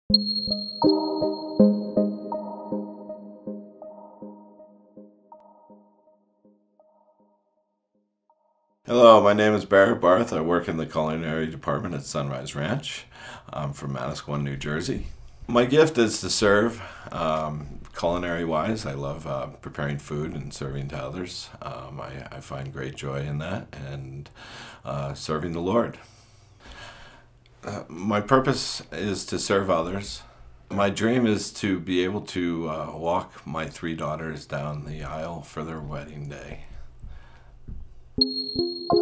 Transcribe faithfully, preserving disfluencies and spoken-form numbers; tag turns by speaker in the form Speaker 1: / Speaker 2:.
Speaker 1: Hello, my name is Barrett Barth. I work in the culinary department at Sunrise Ranch. I'm from Manasquan, New Jersey. My gift is to serve. Um, culinary-wise, I love uh, preparing food and serving to others. Um, I, I find great joy in that, and uh, serving the Lord. Uh, my purpose is to serve others. My dream is to be able to uh, walk my three daughters down the aisle for their wedding day.